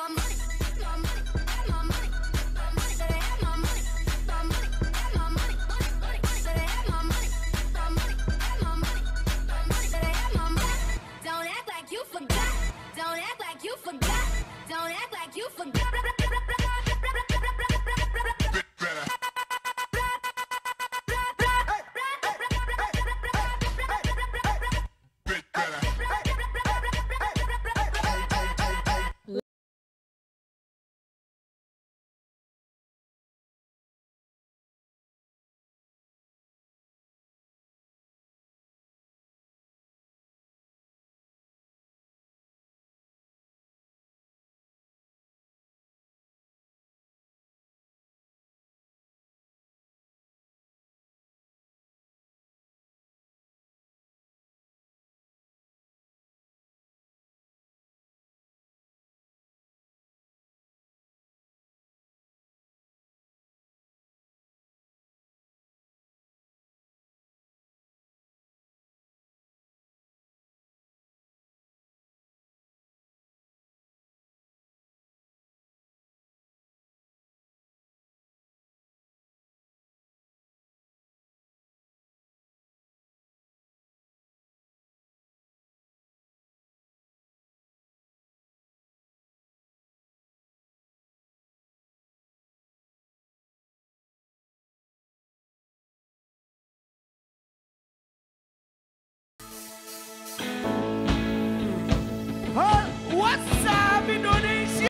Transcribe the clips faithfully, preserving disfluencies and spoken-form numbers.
WhatsApp Indonesia.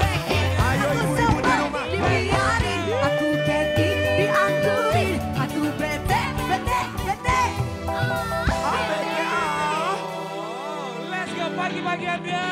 Aku lagi bagiannya.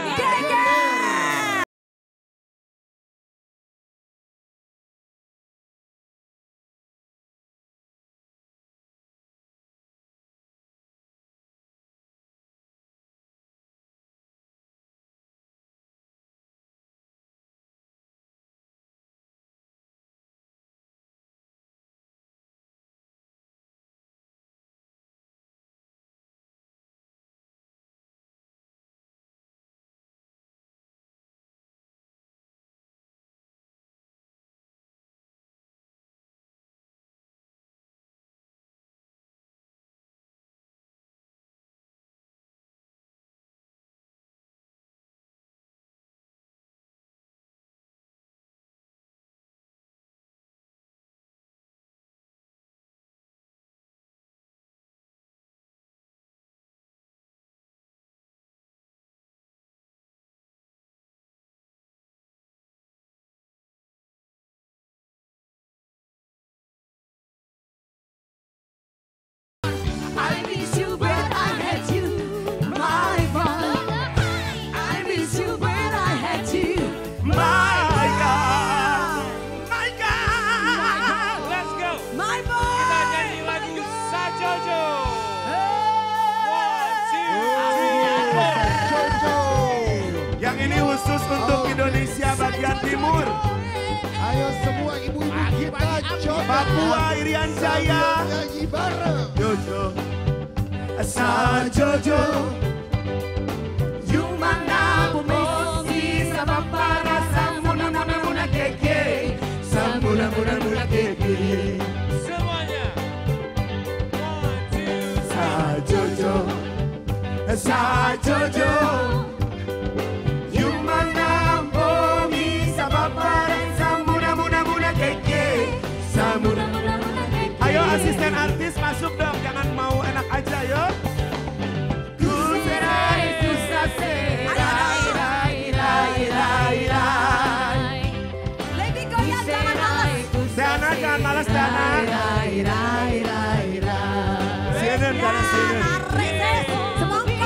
Khusus untuk Indonesia bagian timur. Ayo semua ibu-ibu kita coba. Papua Irian Jaya. Jojo. Sa Jojo. Yumana bumisi sama para samuna muna muna keke. Samuna muna muna keke. Semuanya. One, two, Sa Jojo. Sa Jojo. Ayo asisten artis masuk dong, jangan mau enak aja yo. Ku serai, ku serai, rai, rai, rai, rai. Lady goyang jangan malas. Dana jangan malas Dana. Rai, rai, rai, rai. Sienen Dana sienen. Semangka.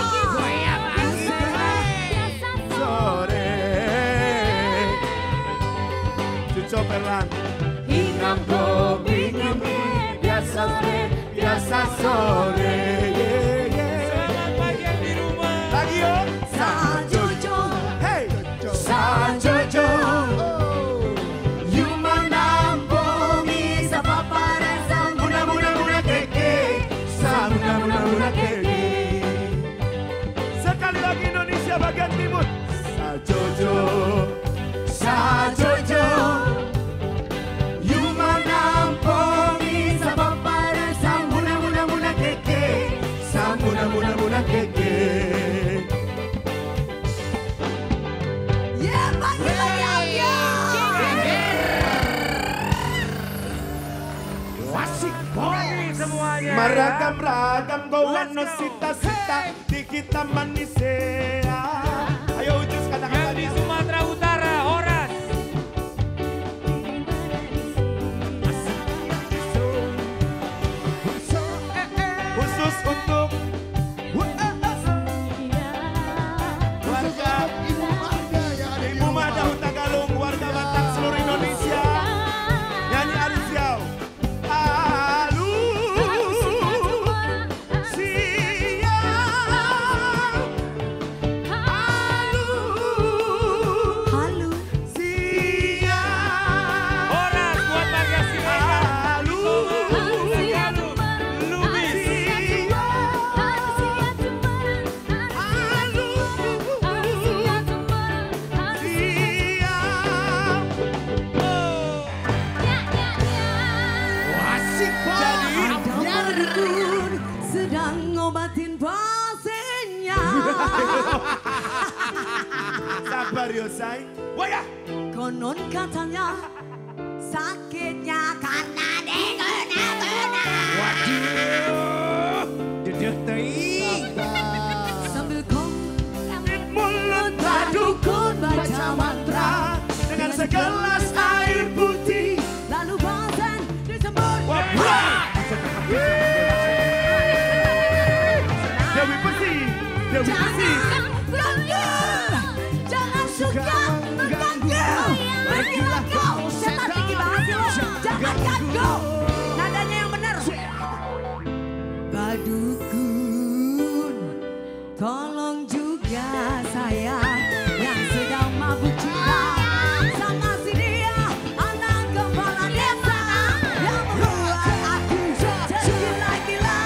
Sore. Cuco Perlan. Hinam kopi ngemi biasa sore, biasa sore. selamat bagian di rumah. Lagi yo. Sa Jojo. Hey. Sa Jojo. Yumana bomi sa papara sa muna muna muna keke. Sa muna muna muna keke. Sekali lagi Indonesia bagian timur. Sa Jojo. Sa Jojo. Muna muna keke. Yeah, bagi bagi Wasik Ini semuanya. Meragam-ragam gowan no sita-sita di kita manisea. Ayo Ucus Yang kata-kata di Sumatera Utara, Horas. khusus untuk warga Ibu Marga yang ada di Ibu rumah. Mada Huta Galung, warga Batak seluruh Indonesia. Nyanyi Arisiau. Alu siang. Alu Halo. siang. Horas buat Bagas Siregar. Alu Galuh. Lubis. Dukun sedang ngobatin pasiennya. Sabar yo say. Waya. Konon katanya sakitnya karena diguna-guna. Dedeh tei. Sambil kau Mulut dukun baca mantra dengan segelas air putih. lalu badan disembur. Dewi Persik, Dewi Persik. Tolong juga saya yang sedang mabuk cinta sama si dia, anak kepala desa yang membuat aku tergila-gila.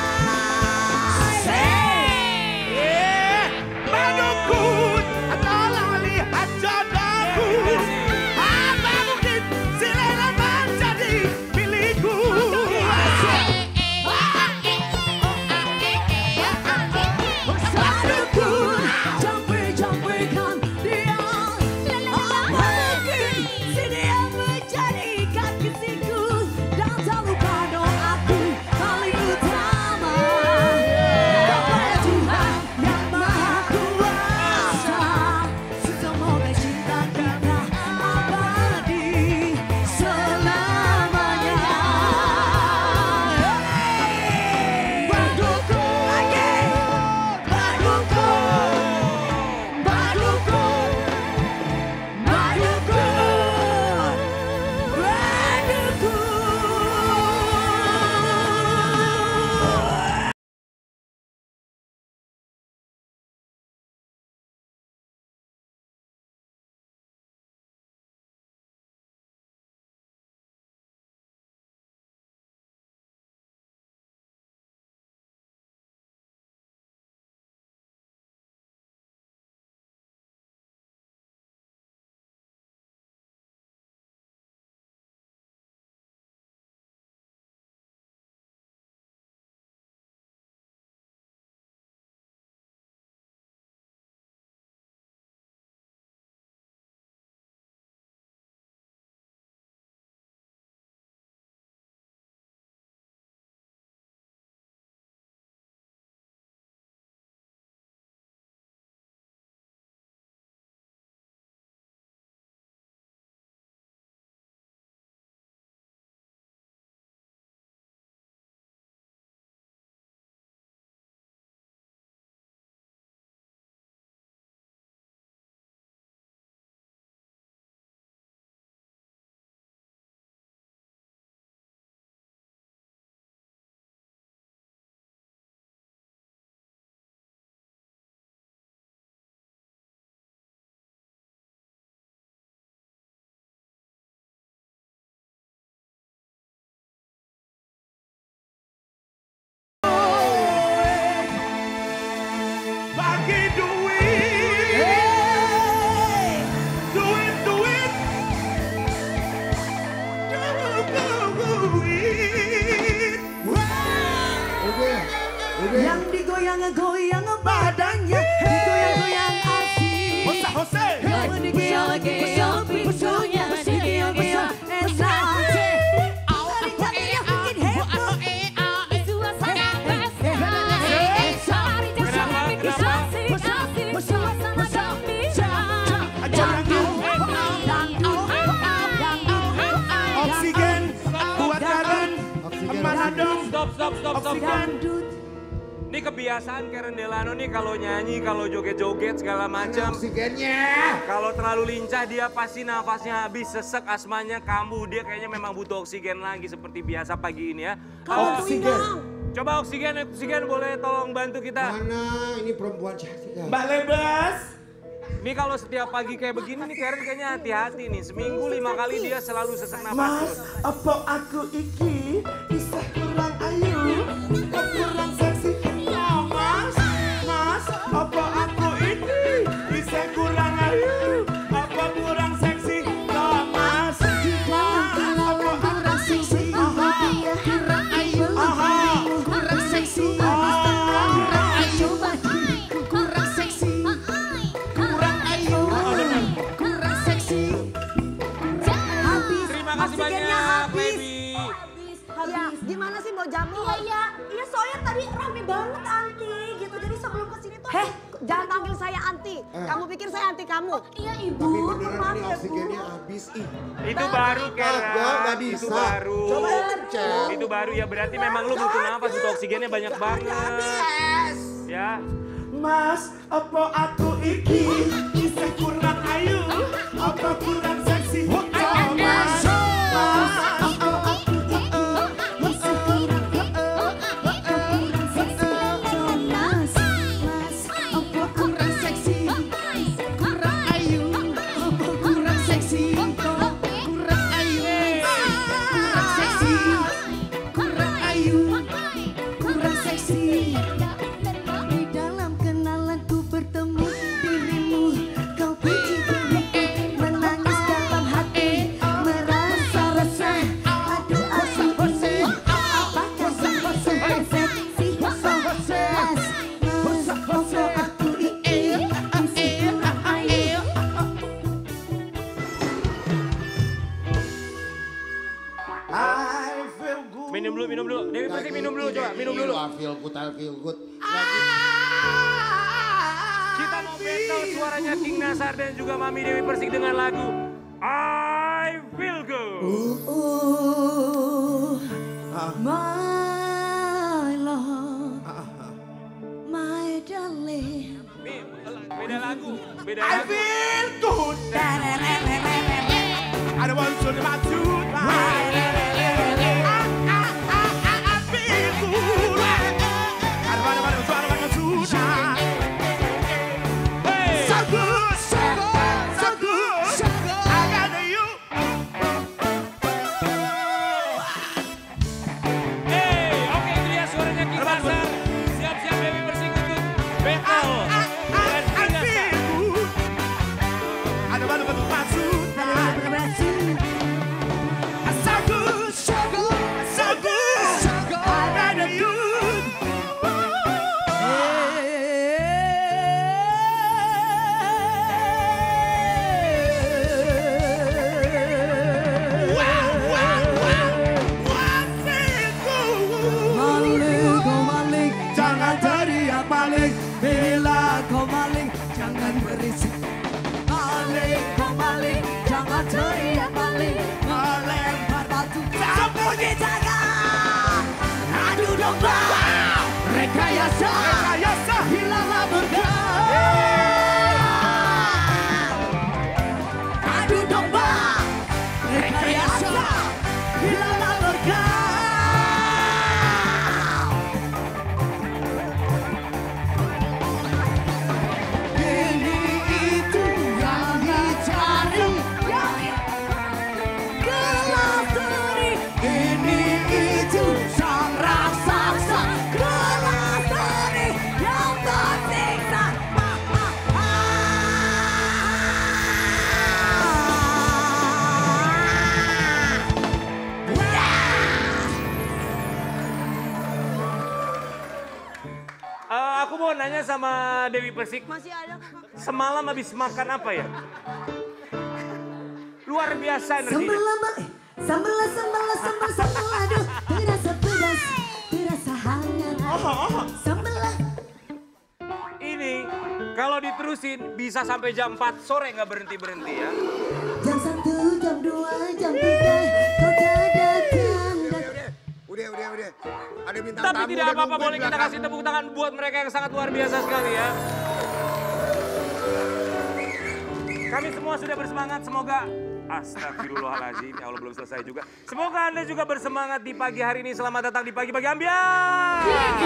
Badukun, tolong lihat jodohku. Apa mungkin si Lela menjadi milikku? Badukun, campur-campurkan dia. Apa mungkin si dia menjadi kekasihku. Dan tak lupa doaku paling utama kepada Tuhan yang Maha Kuasa. Semoga cinta kita abadi selamanya. Badukun lagi, badukun, badukun, badukun, badukun. Bagi duit, duit, duit, duit. Udah, udah. Yang digoyang-goyang badannya, digoyang-goyang asik. Jose, Jose. Yang digoyang-goyang pintunya, digoyang-goyang enak. Dari jatuhnya bikin heboh. Suasana pesta. Cari jasa bikin asik, asik. Suasana gembira. Oksigen, buat Karen. Oksigen. Mana dong? Stop, stop, stop, stop, stop. Dangdut. Ini kebiasaan Karen Delano nih kalau nyanyi, kalau joget-joget segala macam. Oksigennya. Kalau terlalu lincah dia pasti nafasnya habis, sesek, asmanya kambuh. Dia kayaknya memang butuh oksigen lagi seperti biasa pagi ini ya. Kamu Oksigen. dong. Coba oksigen, oksigen boleh tolong bantu kita. Mana ini perempuan cantik. Mbak Lebas. Ini kalau setiap pagi kayak begini nih Karen kayaknya hati-hati nih. Seminggu lima kali dia selalu sesak nafas Mas, terus. apa aku iki bisa kurang ayu, kok kurang seksi? Ya mas, mas, apa aku iki bisa kurang ayu, apa kurang seksi? Ya mas, mas, apa kurang seksi? Aha, Kurang ayu, aha, kurang seksi. ah, Kurang ayu, kurang seksi. kurang ayu. Kurang seksi. Habis. Terima kasih Oksigennya banyak, habis. baby. Ya, gimana sih mau jamu? Iya, iya. Iya, soalnya tadi rame banget Anti gitu. Jadi sebelum kesini tuh... Heh, jangan panggil saya Anti. Kamu pikir saya anti kamu? Iya, Ibu. Tapi beneran Maaf ini ya, Bu. oksigennya habis. Ih, Itu baru Karen. Agak, nggak Itu bisa. baru. Coba cek. Itu baru ya berarti memang lu butuh nafas, butuh oksigennya banyak banget. Ya. Mas, apa aku iki bisa kurang ayu, apa kurang seksi? Oh, mas, mas, apa aku iki bisa kurang ayu, apa kurang seksi? Mas, mas, apa minum dulu coba, minum dulu. I feel good, I feel good. Kita mau battle suaranya King Nasar dan juga Mami Dewi Persik dengan lagu I Feel Good. Oh, my love, my darling. Mi, beda lagu, beda I lagu. feel good. I don't want to live too much. Bila kau maling, jangan berisik. Maling, kau maling, jangan teriak maling. Melempar batu, sembunyi jaga. Adu domba, rekayasa, rekayasa, hilanglah bergerak. Adu domba, rekayasa, hilanglah bergerak. Aku mau nanya sama Dewi Persik. Masih ada kok. Semalam habis makan apa ya? Luar biasa energinya. Sambal lama, sambal sambal sambal sambal aduh, terasa pedas, terasa hangat. Sambal lah. Ini kalau diterusin bisa sampai jam empat sore nggak berhenti-berhenti ya. Jam satu, jam dua, jam tiga, kau tak datang. Udah, udah, udah. Ada bintang Tapi tamu tidak udah apa-apa, nungguin boleh kita belakang. kasih tepuk tangan buat mereka yang sangat luar biasa sekali ya. Kami semua sudah bersemangat, semoga astagfirullahaladzim, ya Allah belum selesai juga. Semoga Anda juga bersemangat di pagi hari ini. Selamat datang di Pagi-Pagi Ambiar.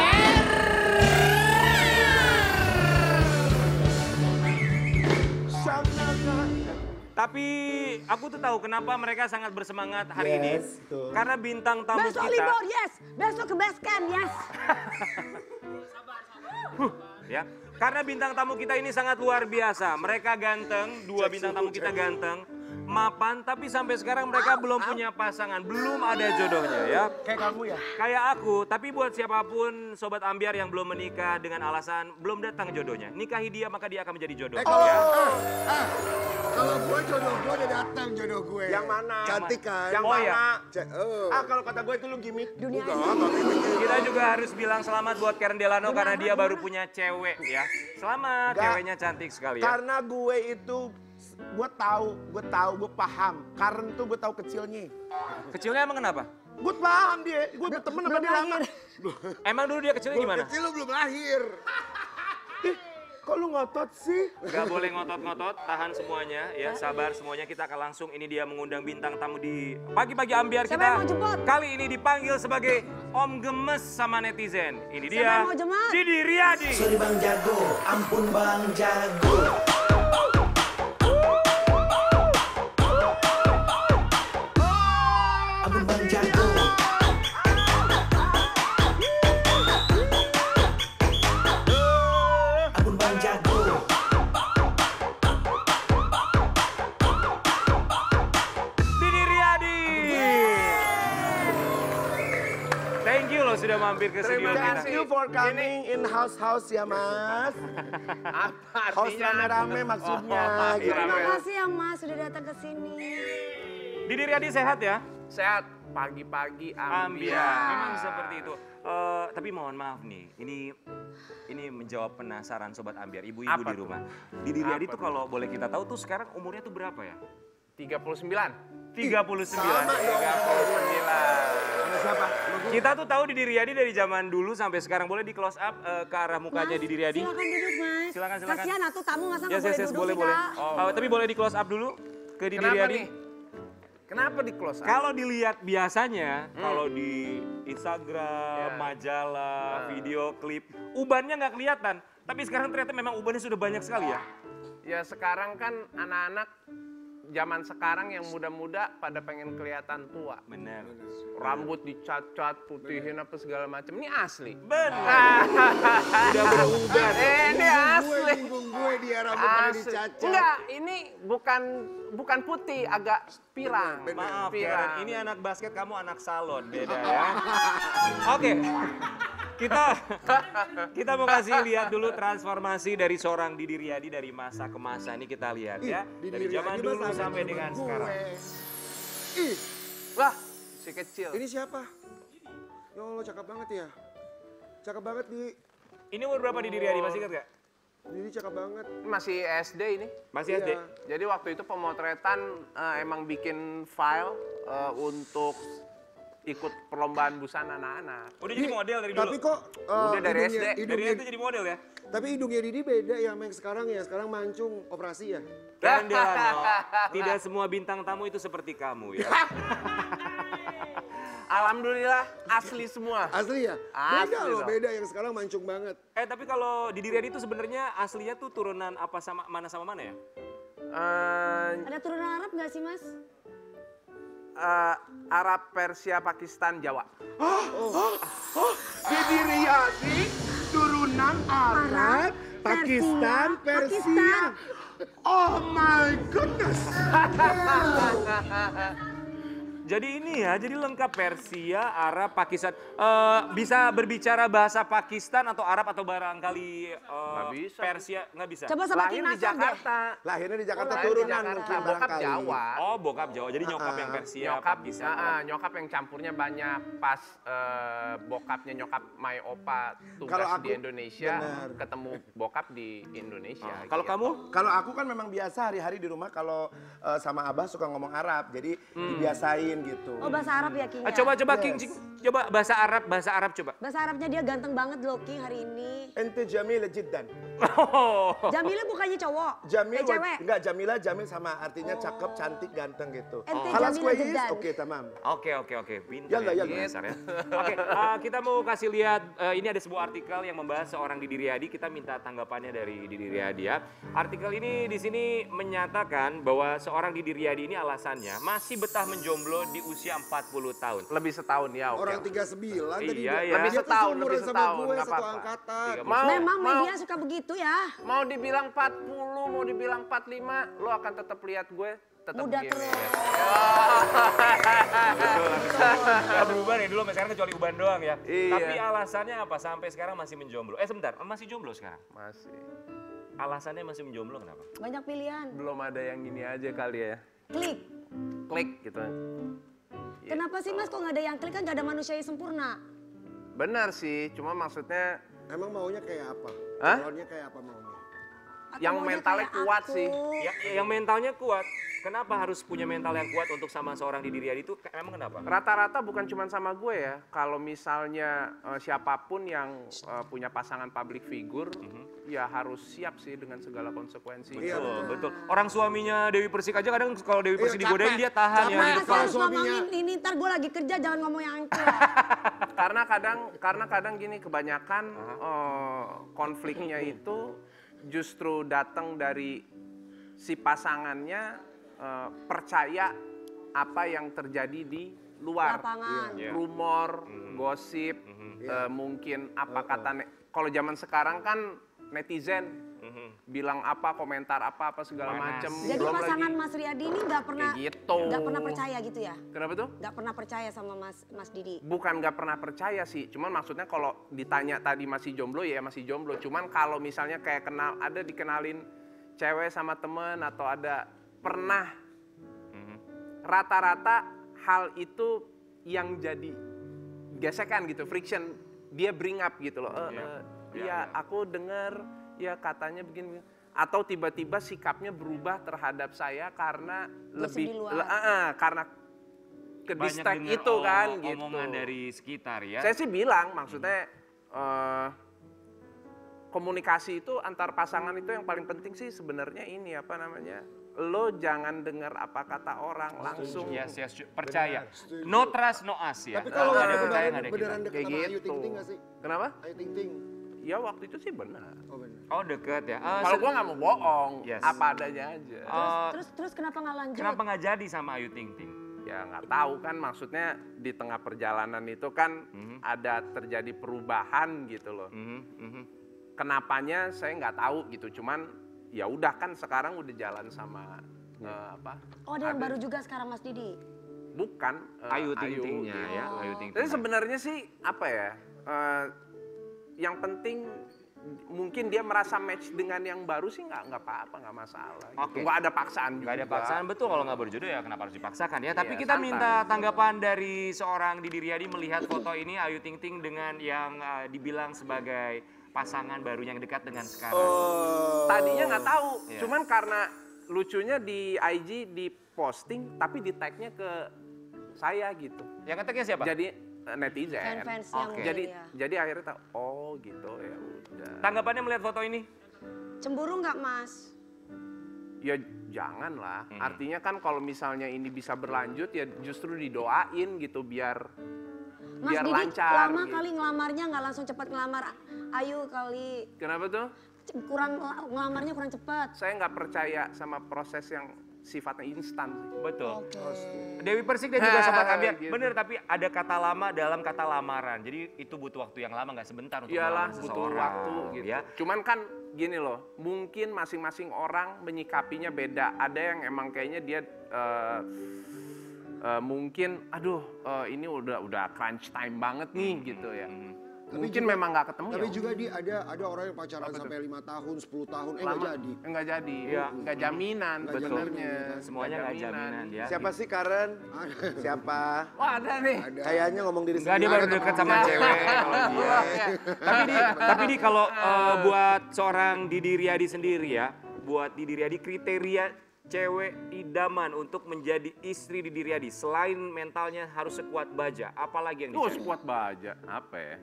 Tapi aku tuh tahu kenapa mereka sangat bersemangat hari ini. betul. Karena bintang tamu Besok kita. libur, yes. Besok ke base camp, yes. Huh, ya. Karena bintang tamu kita ini sangat luar biasa. Mereka ganteng, dua bintang tamu kita ganteng, mapan, tapi sampai sekarang mereka belum punya pasangan, belum ada jodohnya ya. Kayak kamu ya? Kayak aku, tapi buat siapapun Sobat Ambiar yang belum menikah dengan alasan belum datang jodohnya, nikahi dia maka dia akan menjadi jodoh. Eh, kalau, ya. ah, ah, kalau gue jodoh gue udah datang jodoh gue. Yang mana? Cantik kan? Yang Oh, mana? ya. Ja- oh. Ah, kalau kata gue itu lu gimmick. Dunia Enggak, ini. enggak gitu. Kita juga harus bilang selamat buat Karen Delano karena dia baru punya cewek ya. Selamat, Enggak. ceweknya cantik sekali ya. Karena gue itu, gue tahu, gue tahu, gue paham. Karen tuh gue tahu kecilnya. Kecilnya emang kenapa? Gue paham dia, gue berteman sama dia lama. Emang dulu dia kecilnya gimana? Kecil lu belum lahir. Ih, kok lu ngotot sih? Gak boleh ngotot-ngotot, tahan semuanya ya, sabar semuanya. Kita akan langsung, ini dia mengundang bintang tamu di Pagi-Pagi Ambiar Siapa kita. yang mau jemput? Kali ini dipanggil sebagai Om Gemes sama netizen. Ini Siapa dia, yang mau jemput? Didi Riyadi. Sorry Bang Jago, ampun Bang Jago. Ampun Bang Jago. Ampun Bang Jago. Didi Riyadi. Thank you loh sudah mampir ke studio Terima kita. kasih for coming in house-house ya mas. House rame-rame maksudnya. Oh, gitu. iya, Terima rame. kasih ya Mas sudah datang ke sini. Didi Riyadi sehat ya? Sehat. pagi-pagi Ambiar. ambiar. Memang seperti itu. Eh, tapi mohon maaf nih, ini ini menjawab penasaran sobat Ambiar, ibu-ibu Apa di tuh? rumah. Didi Riyadi Apa tuh kalau boleh kita tahu tuh sekarang umurnya tuh berapa ya? tiga puluh sembilan. tiga puluh sembilan. tiga puluh sembilan. Siapa? Kita tuh tahu Didi Riyadi dari zaman dulu sampai sekarang. Boleh di close up eh, ke arah mukanya Didi Riyadi? Silakan duduk mas. Silakan, silakan. Kasihan atuh tamu masa nggak Yes, yes, boleh yes, duduk boleh, sih boleh. kak. Oh, tapi boleh di close up dulu ke Didi Kenapa Riyadi? nih? Kenapa di close up? Kalau dilihat biasanya, Hmm. kalau di Instagram, Ya. majalah, Nah. video klip, ubannya nggak kelihatan. Tapi sekarang ternyata memang ubannya sudah banyak sekali ya. Ya sekarang kan anak-anak zaman sekarang yang muda-muda pada pengen kelihatan tua. Benar. Rambut dicat-cat, putihin apa segala macam. Ini asli. Benar. Udah beruban. Eh, ini asli. Nyinggung gue dia rambut pada Asli. dicacat. Enggak, ini bukan bukan putih, agak pirang. Maaf, pirang. Karen, ini anak basket, kamu anak salon, beda ya. Oke, kita kita mau kasih lihat dulu transformasi dari seorang Didi Riyadi dari masa ke masa. Ini kita lihat ya, Didi dari zaman Riyadi dulu masa sampai zaman dengan gue. sekarang. Ih, Wah, si kecil. ini siapa? Ya Allah, cakep banget ya. Cakep banget di. Ini umur berapa Didi Riyadi, masih ingat gak? Ini cakep banget. Masih S D ini. Masih S D? Iya. Jadi waktu itu pemotretan eh, emang bikin file eh, untuk ikut perlombaan busana anak-anak. Udah jadi Ih, model dari dulu? Tapi kok uh, Udah dari hidungnya, S D. Dari hidungnya, S D jadi model ya? tapi hidungnya Didi beda ya sama yang sekarang ya. Sekarang mancung operasi ya. Karen Delano, tidak semua bintang tamu itu seperti kamu ya. Alhamdulillah asli semua. Asli ya? Asli Beda loh, dong. beda yang sekarang mancung banget. Eh tapi kalau Didi Riyadi itu sebenarnya aslinya tuh turunan apa sama mana sama mana ya? Eh, Ada turunan Arab nggak sih mas? eh, Arab, Persia, Pakistan, Jawa. Didi Riyadi, turunan Arab, Pakistan, Persia. Oh my goodness. Jadi ini ya, jadi lengkap Persia, Arab, Pakistan. Eh, bisa berbicara bahasa Pakistan atau Arab atau barangkali eh, Nggak bisa. Persia, nggak bisa? Coba sama Lahir di Kinasar deh. Jakarta. Lahirnya di Jakarta, Lahir di turunan Jakarta. mungkin Bokap barangkali. Jawa. Oh bokap Jawa, jadi nyokap yang Persia, nyokap Pakistan. ah, ah, nyokap yang campurnya banyak pas eh, bokapnya nyokap my opa tugas Kalau aku- di Indonesia benar. ketemu bokap di Indonesia. Oh, kalau gitu. kamu? Kalau aku kan memang biasa hari-hari di rumah kalau eh, sama Abah suka ngomong Arab, jadi dibiasain gitu. Oh bahasa Arab ya King Ah, ya? coba coba Yes. King, King, coba bahasa Arab, bahasa Arab coba. Bahasa Arabnya dia ganteng banget loh King hari ini. Ente Jamil jiddan. Oh. Jamila bukannya cowok? Jamil Eh, cewek? enggak Jamila Jamil sama artinya cakep, cantik, ganteng gitu. Ente Halas Jamila kuis, jiddan. oke tamam. Oke oke oke, pintar Yalla, ya, yalla. dasar ya. Oke, eh, kita mau kasih lihat eh, ini ada sebuah artikel yang membahas seorang Didi Riyadi. Kita minta tanggapannya dari Didi Riyadi ya. Artikel ini di sini menyatakan bahwa seorang Didi Riyadi ini alasannya masih betah menjomblo di usia empat puluh tahun. Lebih setahun ya. oke. Orang tiga puluh sembilan tadi Iya, dia. iya. Lebih Dia tuh setahun, seumuran lebih sama setahun, gue, nggak satu apa-apa. angkatan. Tiga puluh. Mau, Memang mau, media suka begitu ya. mau dibilang empat puluh, mau dibilang empat puluh lima, lo akan tetap lihat gue tetap Muda begini. terus. Gak berubah nih dulu sampai sekarang kecuali uban doang ya. Iya. Tapi alasannya apa sampai sekarang masih menjomblo? Eh sebentar, masih jomblo sekarang? Masih. Alasannya masih menjomblo kenapa? Banyak pilihan. Belum ada yang gini aja kali ya. Klik. Klik gitu. Kenapa sih mas kok nggak ada yang klik kan nggak ada manusia yang sempurna? Benar sih, cuma maksudnya Emang maunya kayak apa? Hah? Calonnya kayak apa maunya? Aku Yang maunya mentalnya kayak kuat aku. sih. Ya, yang mentalnya kuat. Kenapa harus punya mental yang kuat untuk sama seorang Didi Riyadi itu? Emang kenapa? Rata-rata bukan cuma sama gue ya. Kalau misalnya eh, siapapun yang eh, punya pasangan public figure, ya harus siap sih dengan segala konsekuensi. Iya, Betul, betul. betul. Orang suaminya Dewi Persik aja kadang kalau Dewi Persik Iya, digodain capek. dia tahan Capek. ya. Mas gitu. Kalau harus suaminya- ngomongin ini ntar gue lagi kerja jangan ngomong yang itu. Karena kadang karena kadang gini kebanyakan eh, konfliknya itu justru datang dari si pasangannya eh, percaya apa yang terjadi di luar. Lapangan. Iya. Rumor, gosip, eh, mungkin apa kata ne- kalau zaman sekarang kan netizen bilang apa, komentar apa apa segala Panas. macem. Jadi Belum pasangan lagi- Mas Riyadi ini nggak pernah Kayak gitu. nggak pernah percaya gitu ya? Kenapa tuh? Nggak pernah percaya sama Mas Mas Didi. Bukan nggak pernah percaya sih, cuman maksudnya kalau ditanya tadi masih jomblo ya masih jomblo. Cuman kalau misalnya kayak kenal ada dikenalin cewek sama temen atau ada pernah rata-rata hal itu yang jadi gesekan gitu, friction, dia bring up gitu loh. Eh, Iya. eh, Iya, iya, iya. aku dengar ya katanya begini. Atau tiba-tiba sikapnya berubah terhadap saya karena Gosip lebih di luar. le- eh, eh, karena ke Banyak distract denger itu kan o- gitu. omongan dari sekitar ya. Saya sih bilang maksudnya eh, komunikasi itu antar pasangan itu yang paling penting sih sebenarnya ini apa namanya? Lo jangan dengar apa kata orang langsung. Yes, yes, percaya. No trust, no us ya. Tapi kalau Nggak nggak ada percaya, kemarin nggak ada beneran kita. deket Kayak sama Ayu gitu. Ting Ting nggak sih? Kenapa? Ayu Ting Ting. Ya waktu itu sih benar. Oh bener. Oh deket ya. Eh, Kalau se- gua nggak mau bohong, Yes. apa adanya aja. eh, Terus terus kenapa nggak lanjut? kenapa nggak jadi sama Ayu Ting Ting? Ya nggak tahu kan, maksudnya di tengah perjalanan itu kan Mhm. ada terjadi perubahan gitu loh. Mhm, mhm. Kenapanya saya nggak tahu gitu, cuman ya udah kan sekarang udah jalan sama eh, apa? Oh ada yang baru juga sekarang Mas Didi. Bukan eh, Ayu Ting Tingnya gitu. ya, Ayu Ting Tapi Ting. sebenarnya sih apa ya? eh, yang penting mungkin dia merasa match dengan yang baru sih nggak nggak apa-apa, nggak masalah. Gitu. Oke. Nggak ada paksaan juga. Nggak ada paksaan, betul kalau nggak berjodoh ya kenapa harus dipaksakan ya. Tapi Iya, kita santai. minta tanggapan dari seorang Didi Riyadi melihat foto ini Ayu Ting Ting dengan yang eh, dibilang sebagai pasangan barunya yang dekat dengan sekarang. Oh. Tadinya nggak tahu, Iya. cuman karena lucunya di I G di posting tapi di tagnya ke saya gitu. Yang keteknya siapa? Jadi eh, netizen. Fans-fans yang Oke. ini Jadi ya. jadi akhirnya tahu, oh gitu ya udah. Tanggapannya melihat foto ini? Cemburu nggak Mas? Ya jangan lah. Hmm. Artinya kan kalau misalnya ini bisa berlanjut ya justru didoain gitu biar Mas biar Didi lancar. lama gitu. kali ngelamarnya nggak langsung cepat ngelamar Ayu kali Kenapa tuh? C- kurang ngelamarnya kurang cepat. Saya nggak percaya sama proses yang sifatnya instan sih. Betul. Oke. Dewi Persik dan juga Sobat Ambiar, Gitu. bener tapi ada kata lama dalam kata lamaran. Jadi itu butuh waktu yang lama, nggak sebentar untuk Iyalah melamar butuh seseorang. waktu gitu. Ya. Cuman kan gini loh, mungkin masing-masing orang menyikapinya beda. Ada yang emang kayaknya dia eh, eh, mungkin, aduh eh, ini udah udah crunch time banget nih gitu ya. Tapi Mungkin juga- memang nggak ketemu. Tapi ya juga di ada ada orang yang pacaran Apa tuh? sampai lima tahun, sepuluh tahun, eh lama. nggak jadi. Enggak jadi. Iya. Enggak jaminan Nggak betulnya. jaminan. Semuanya nggak jaminan ya. Siapa sih Karen? Siapa? Oh ada nih. Ada. Kayaknya ngomong diri Enggak, dia sendiri. baru dekat sama cewek kalau dia. Tapi di, tapi di kalau eh, buat seorang Didi Riyadi sendiri ya, buat Didi Riyadi kriteria cewek idaman untuk menjadi istri Didi Riyadi selain mentalnya harus sekuat baja, apalagi yang Oh, dicari? sekuat baja. Apa ya?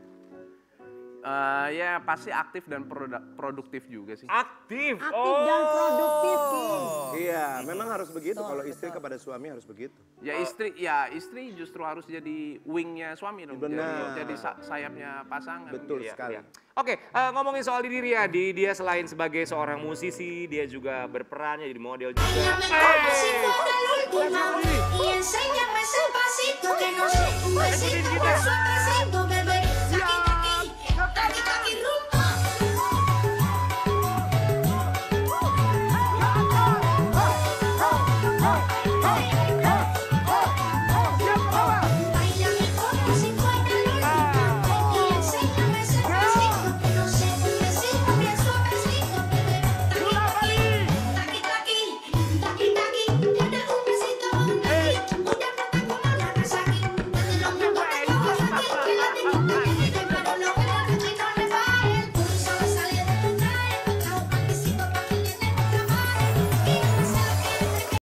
Eh, ya pasti aktif dan produ- produktif juga sih. Aktif. Aktif dan produktif King. Iya, memang harus begitu. Kalau istri kepada suami harus begitu. Ya istri, ya istri justru harus jadi wingnya suami dong. Benar. Jadi, jadi sa- sayapnya pasangan. Betul Iya, sekali. iya. Oke, eh, ngomongin soal Didi Riyadi, dia selain sebagai seorang musisi, dia juga berperan jadi model juga. Enséñame cómo si fuera la última y enséñame ese pasito que no sé, un besito por su atrasito